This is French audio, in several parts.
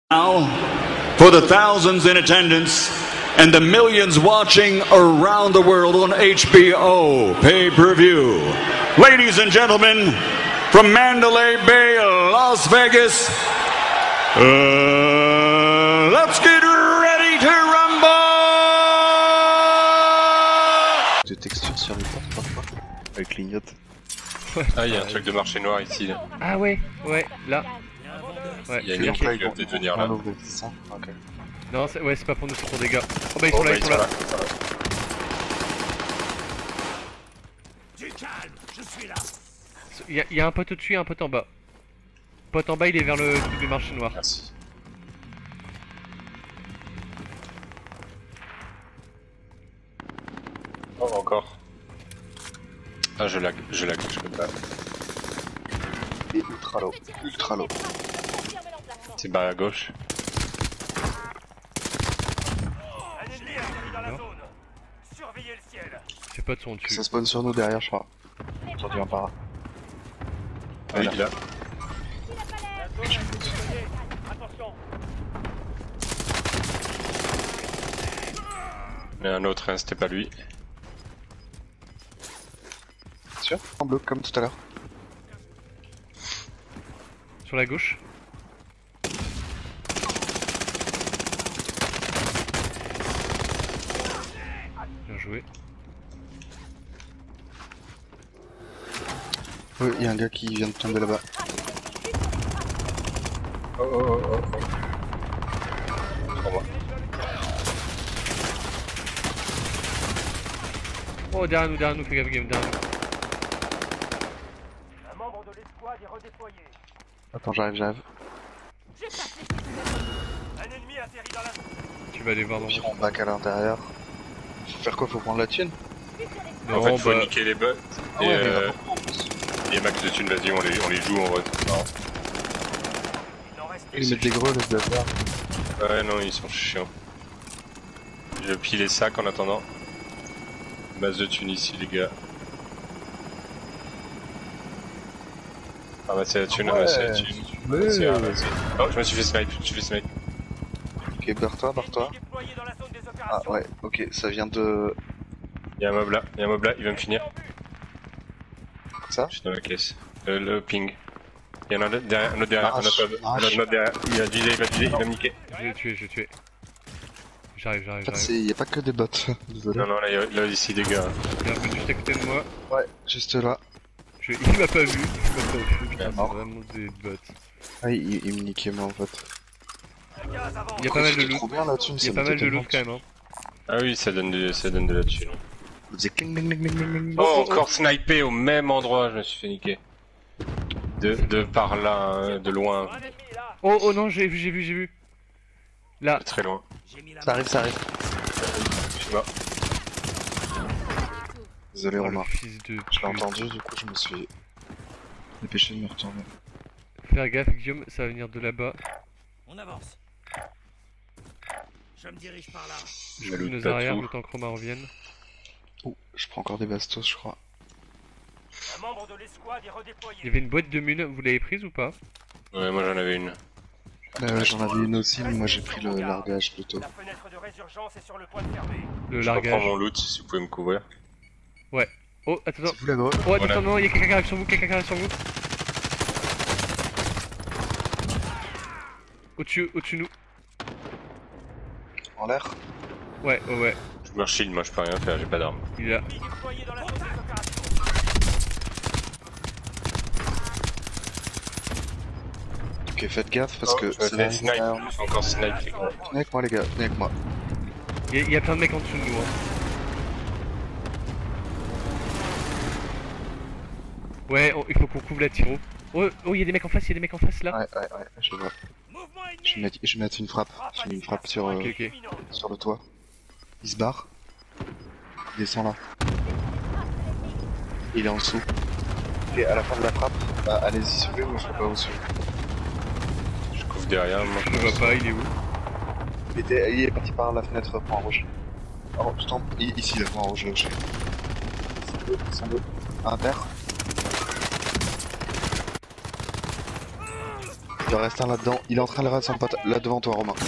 Now, for the thousands in attendance and the millions watching around the world on HBO pay-per-view. Ladies and gentlemen, from Mandalay Bay, Las Vegas, let's get ready to rumble! De texture sur les portes parfois, elle clignote. Ah, il y a un truc de marché noir ici. Là. Ah ouais, là. Ouais, il y a une équipe qui va peut-être venir là. C'est ça? Ok. Non, ouais, c'est pas pour nous, c'est pour des gars. Oh bah ils sont là, ils sont là. Du calme, je suis là. Il y a un pote au-dessus et un pote en bas. Le pote en bas, il est vers le truc du marché noir. Merci. Oh, encore. Ah, je lag, je peux pas. Il est ultra low, ultra low. C'est barré à gauche. Un ennemi atterri dans la zone. Surveillez le ciel. Ses potes sont au-dessus. Ça spawn sur nous derrière, je crois. J'ai entendu un para. Ah, il est là. Attention. Il y a un autre, hein, c'était pas lui. Sûr? En bloc comme tout à l'heure. Sur la gauche. Bien joué. Oui, il y a un gars qui vient de tomber là-bas. Oh. Sur moi. Oh, derrière nous, fais gaffe, game, derrière nous. Un membre de l'escouade est redéployé. Attends, j'arrive. Un ennemi atterri dans la zone. Tu vas aller voir dans le... Environ back à l'intérieur. Faut faire quoi? Faut prendre la thune? En fait, faut bah... niquer les bots. Ah Et ouais, les max de thunes, vas-y, on les joue en vrai. Non. Il n'en reste Ils mettent des gros, les bâtards. Ouais, non, ils sont chiants. Je pille les sacs en attendant. Base de thunes ici, les gars. Ramasser la thune, ramasser la thune. Ramasser. Oh, je me suis fait snipe, Ok, barre-toi. déployé dans la zone des Ah opérations. ouais, ok, ça vient de... Il y a un mob là, il va me finir. Ça? Je suis dans la caisse. Le ping. Il y en a un autre derrière, un autre derrière. Ah, Il a divisé, il va me niquer. Je vais le tuer. J'arrive. En fait, y a pas que des bots. Désolé. Non, là, ici, des gars. Il y a un peu juste à côté de moi. Ouais, juste là. Il m'a pas vu. Putain, c'est mort. vraiment des bots. Ah, il me niquait moi en fait. Gaz avant. Il y a pas mal de C'était loot. trop bien la thune, Il y a pas mal de loot quand même. Hein. Ah oui, ça donne de la thune. Vous faisiez cling cling. Oh, encore snipé au même endroit, je me suis fait niquer. De par là, hein, de loin. Un ennemi là. Oh non, j'ai vu. Là. Très loin. J'ai mis la Ça arrive. Je suis mort. Désolé Oh, le Romain. fils de Je l'ai pute. entendu, du coup je me suis dépêché de me retourner. Faire gaffe, Guillaume, ça va venir de là-bas. On avance. Je me dirige par là. Je loot nos pas arrières, tout. le temps que Romain revienne. Oh, je prends encore des bastos, je crois. Un membre de l'escouade est redéployé. Il y avait une boîte de mun, vous l'avez prise ou pas? Ouais, moi j'en avais une. J'en avais une aussi, mais moi j'ai pris le largage plutôt. La fenêtre de résurgence est sur le point de fermer. Le Je reprends largage. mon loot si vous pouvez me couvrir. Oh, attends. C'est vous la grosse? Oh, attends, Voilà. non, il y a quelqu'un qui arrive sur vous, Au-dessus de nous. En l'air? Ouais. Je me shield, moi je peux rien faire, j'ai pas d'armes. Il est là. Ennemi déployé dans la zone des opérations. Ok, faites gaffe parce que Je me fais snipe, je me fais encore snipe, les gars. Venez avec moi les gars, venez avec moi. Il y a plein de mecs en dessous de nous. Hein. Ouais, il faut qu'on couvre la tiro. Oh, il y a des mecs en face, là. Ouais, je vois. Mouvement ennemi. Je vais mettre une frappe. Je mets une frappe sur, Ok. sur le toit. Il se barre. Il descend là. Il est en dessous. Et à la fin de la frappe, bah allez-y si vous voulez, moi je peux pas vous suivre. Je couvre derrière, moi. Je le vois pas, il est où? Il est parti par la fenêtre point rouge. Oh, je tombe. Ici, le point rouge, là où je suis. Ils sont deux. Un terre. Il en reste un là-dedans. Il est en train de rater son pote. Là devant toi, Romain.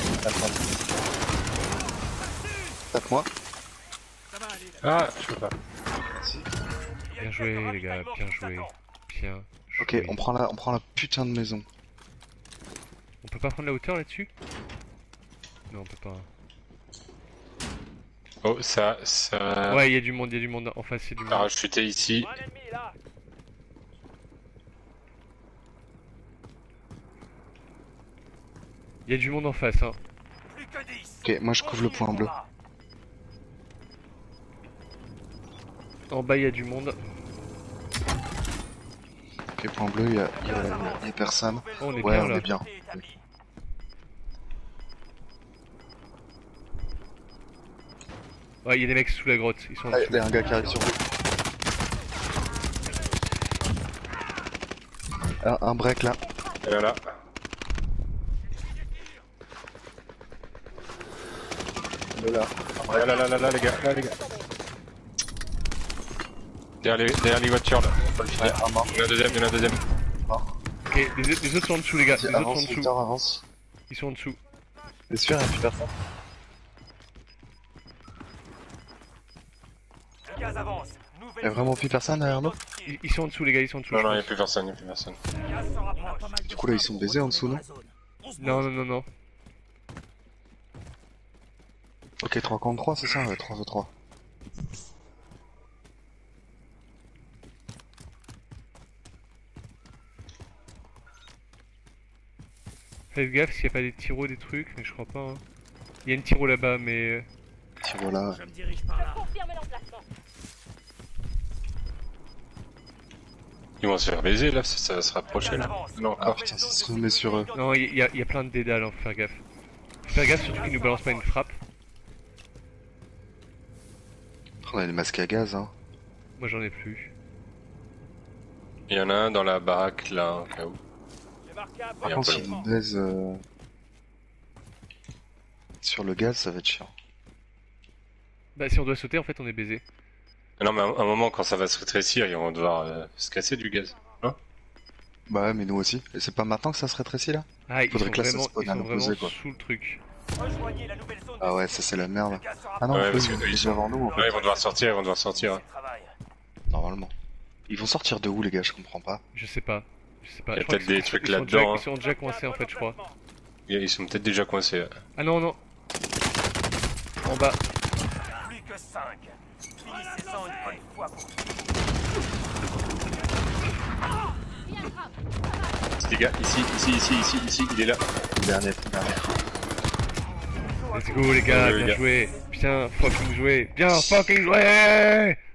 Tape-moi. Ah, je peux pas. Merci. Bien joué, les gars, bien joué. Bien Ok, joué. on prend la putain de maison. On peut pas prendre la hauteur là-dessus? Non, on peut pas. Oh, ça. Ouais, il y a du monde en face, il y a du monde. Parachuté ici. Un ennemi là. Il y a du monde en face, hein. Plus que 10. Ok, moi je couvre le point bleu. En bas, il y a du monde. Ok, point bleu, il y a personne. Oh, on est Ouais, bien on là. est bien. Ouais, il y a des mecs sous la grotte, ils sont en Ah, dessous. il y a un gars qui arrive sur vous. Un break là. Et là. Là. Là, les gars. Derrière les voitures là. Ouais, un mort. Il y en a un deuxième. Ok, les autres sont en dessous, les gars. Les autres sont en Avance, dessous. Victor, avance. Ils sont en dessous. T'es sûr, il y a plus personne? Le gaz avance. Il y a vraiment plus personne derrière nous? Ils sont en dessous, les gars, ils sont en dessous. Non, je il y a pense. plus personne. Le gaz se rapproche. Du coup là ils sont baisés en dessous, non? Non. Ok, 3 contre 3, c'est ça? Ouais, 3 contre 3. Faites gaffe s'il n'y a pas des tiros, des trucs, mais je crois pas. Hein. Il y a une tiro là-bas, mais. Tiens, voilà. Je me dirige par là. Confirme l'emplacement. Ils vont se faire baiser là, ça va se rapprocher là. Non, Ah putain, ça se remet sur eux. Non, il y a plein de dédales, hein, faut faire gaffe. Faut faire gaffe surtout qu'ils nous balancent pas une frappe. On a des masques à gaz, hein. Moi j'en ai plus. il y en a un dans la baraque là, au cas où. J'ai marqué un Par point. contre, s'ils nous baisent sur le gaz, ça va être chiant. Bah si on doit sauter, en fait on est baisé. Non, mais à un moment, quand ça va se rétrécir, ils vont devoir se casser du gaz. Hein? Bah ouais, mais nous aussi. Et c'est pas maintenant que ça se rétrécit là? Ah, ils Faudrait sont que là, ça vraiment, spawn ils à sont l'opposé, vraiment quoi. sous le truc. Rejoignez la nouvelle zone. Ah ouais, ça c'est la merde. Le gaz se Ah non, Ouais, eux, parce ils que sont eux, ils déjà sont- avant nous, en fait, Ouais, ils vont devoir sortir. Travail. normalement. Ils vont sortir de où les gars? Je comprends pas. Je sais pas. Je sais pas. Il y a Je crois peut-être qu'ils des sont- trucs ils sont là-dedans, déjà- hein. Ils sont déjà coincés en fait, je crois. Ils sont peut-être déjà coincés. Ah non. En bas. Plus que 5. Finissez-en une bonne fois pour toutes. Les gars, ici, il est là. Dernier. Let's go les gars, Ouais, les bien gars. joué. Bien fucking joué. Bien fucking joué.